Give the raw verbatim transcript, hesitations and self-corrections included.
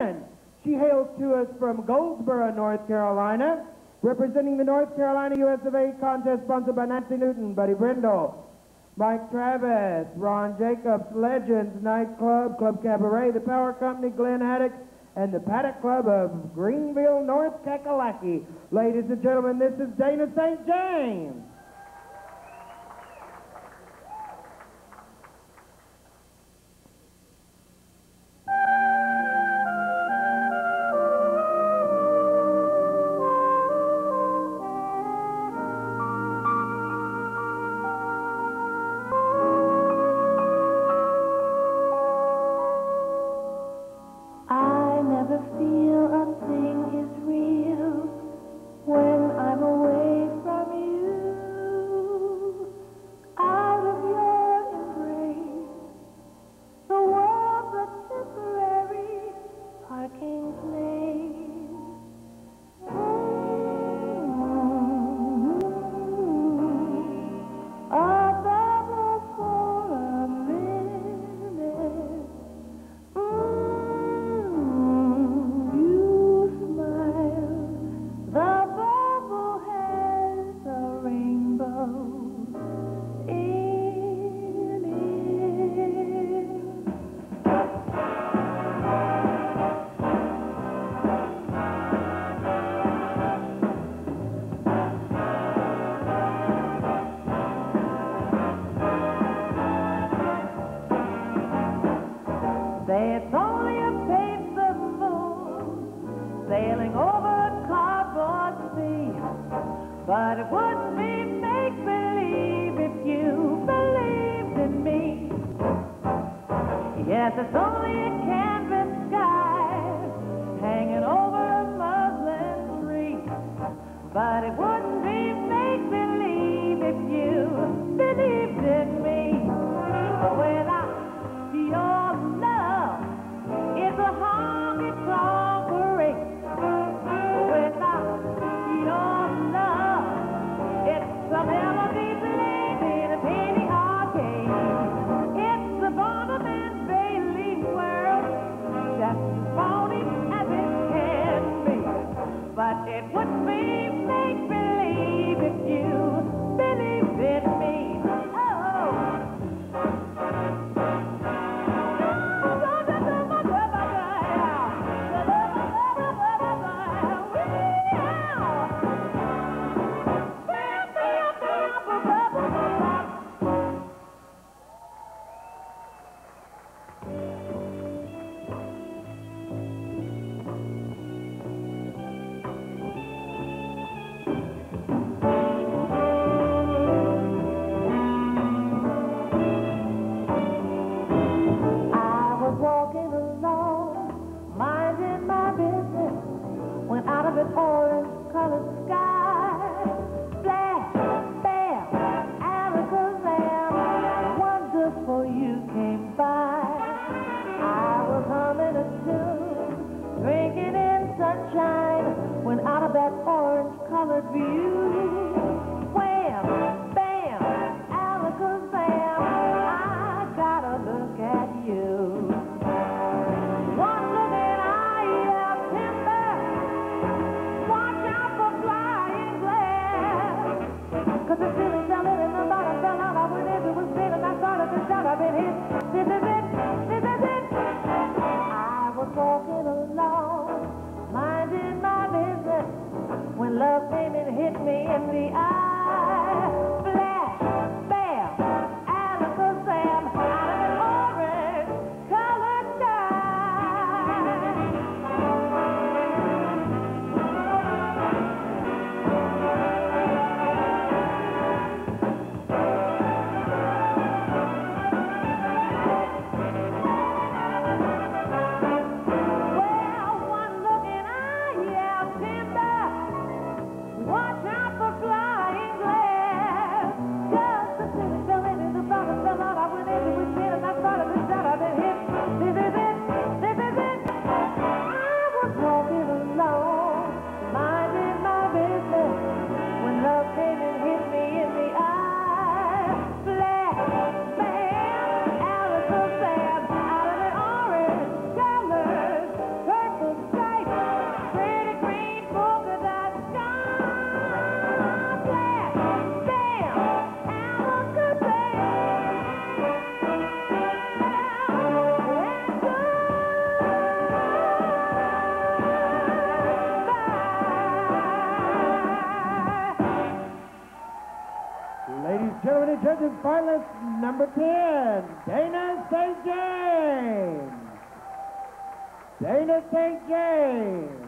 She hails to us from Goldsboro, North Carolina, representing the North Carolina U S of A contest sponsored by Nancy Newton, Buddy Brindle, Mike Travis, Ron Jacobs, Legends Nightclub, Club Cabaret, the Power Company, Glenn Haddock, and the Paddock Club of Greenville, North Kakalaki. Ladies and gentlemen, this is Dana Saint James. But it wouldn't be make-believe if you believed in me. Yes, it's only a canvas sky hanging over a muslin tree. But it wouldn't be make-believe if you believed in me. Without your love, it's a honky-tonk parade. Without your love, it's a melody played in a penny arcade. It's a Bonham and Bailey world, just as phony as it can be. But it wouldn't be make-believe if you believed in me. Orange-colored sky, flash, bam, alakazam, wonderful you came by. I was humming a tune, drinking in sunshine, when out of that orange-colored view, wham, bam, alakazam, I gotta look at you. One look and I have timber. Cause the ceiling fell in and the bottom fell out. I went into a spin and I started to shout. I've been hit. This is it. This is it. I was walking along, minding my business, when love came and hit me in the eye. Flash, bam, alakazam, out of an orange-colored watch out for flying finalist number ten, Dana Saint James. Dana Saint James.